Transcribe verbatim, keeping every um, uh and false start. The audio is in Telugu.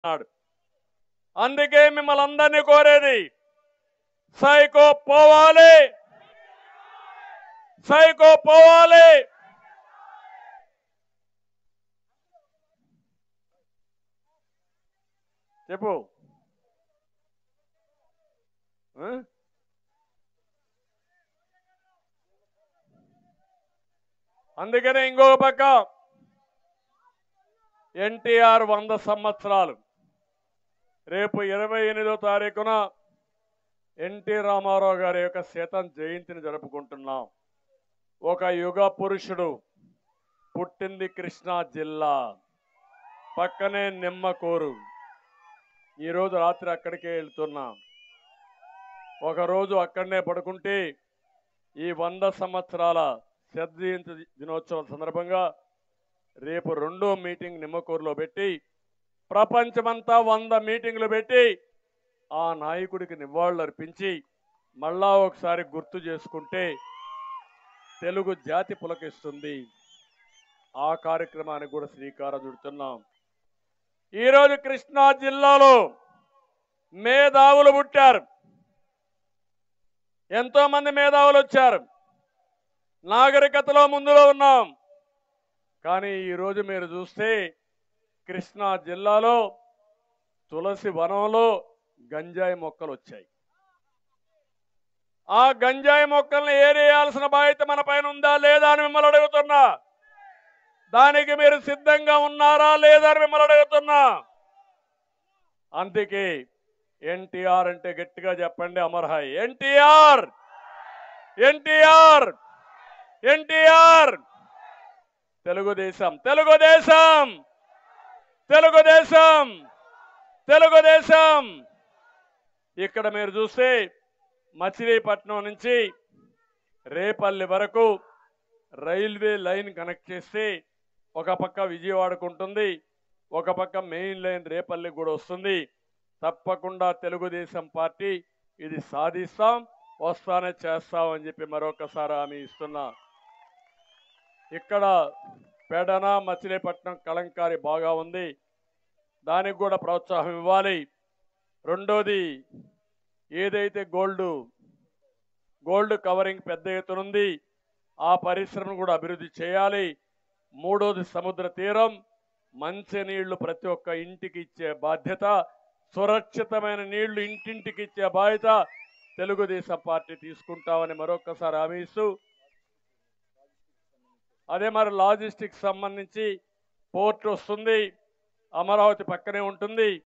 అందుకే మిమ్మల్ని అందరినీ కోరేది సైకో పోవాలి, సైకో పోవాలి. చెప్పు. అందుకనే ఇంకొక పక్క ఎన్టీఆర్ వంద సంవత్సరాలు రేపు ఇరవై ఎనిమిదో తారీఖున ఎన్టీ రామారావు గారి యొక్క శతం జయంతిని జరుపుకుంటున్నాం. ఒక యుగ పురుషుడు పుట్టింది కృష్ణా జిల్లా, పక్కనే నిమ్మకూరు. ఈరోజు రాత్రి అక్కడికే వెళ్తున్నాం. ఒకరోజు అక్కడనే పడుకుంటే ఈ వంద సంవత్సరాల శత జయంతి దినోత్సవం సందర్భంగా రేపు రెండో మీటింగ్ నిమ్మకూరులో పెట్టి ప్రపంచమంతా వంద మీటింగ్లు పెట్టి ఆ నాయకుడికి నివాళులు అర్పించి మళ్ళా ఒకసారి గుర్తు చేసుకుంటే తెలుగు జాతి పులకిస్తుంది. ఆ కార్యక్రమానికి కూడా శ్రీకారం చుడుతున్నాం. ఈరోజు కృష్ణా జిల్లాలో మేధావులు పుట్టారు, ఎంతో మంది మేధావులు వచ్చారు. నాగరికతలో ముందులో ఉన్నాం. కానీ ఈరోజు మీరు చూస్తే కృష్ణా జిల్లాలో తులసి వనంలో గంజాయి మొక్కలు వచ్చాయి. ఆ గంజాయి మొక్కల్ని ఏరేయాల్సిన బాధ్యత మన పైన ఉందా లేదా అని మిమ్మల్ని అడుగుతున్నా. దానికి మీరు సిద్ధంగా ఉన్నారా లేదా అని మిమ్మల్ని అడుగుతున్నా. అందుకే ఎన్టీఆర్ అంటే గట్టిగా చెప్పండి, అమర్హాయ్. ఎన్టీఆర్, ఎన్టీఆర్, ఎన్టీఆర్. తెలుగుదేశం, తెలుగుదేశం, తెలుగుదేశం, తెలుగుదేశం. ఇక్కడ మీరు చూస్తే మచిలీపట్నం నుంచి రేపల్లి వరకు రైల్వే లైన్ కనెక్ట్ చేస్తే ఒక పక్క విజయవాడకు ఉంటుంది, ఒక పక్క మెయిన్ లైన్ రేపల్లికి కూడా వస్తుంది. తప్పకుండా తెలుగుదేశం పార్టీ ఇది సాధిస్తాం, వస్తానే చేస్తాం అని చెప్పి మరొకసారి హామీ ఇస్తున్నా. ఇక్కడ పెడన మచిలీపట్నం కలంకారి బాగా ఉంది, దానికి కూడా ప్రోత్సాహం ఇవ్వాలి. రెండోది ఏదైతే గోల్డ్ గోల్డ్ కవరింగ్ పెద్ద ఎత్తున ఉంది, ఆ పరిశ్రమను కూడా అభివృద్ధి చేయాలి. మూడోది సముద్ర తీరం, మంచి నీళ్లు ప్రతి ఒక్క ఇంటికి ఇచ్చే బాధ్యత, సురక్షితమైన నీళ్లు ఇంటింటికి ఇచ్చే బాధ్యత తెలుగుదేశం పార్టీ తీసుకుంటామని మరొకసారి హామీ ఇస్తూ, అదే మరి లాజిస్టిక్స్ సంబంధించి పోర్ట్ వస్తుంది, అమరావతి పక్కనే ఉంటుంది.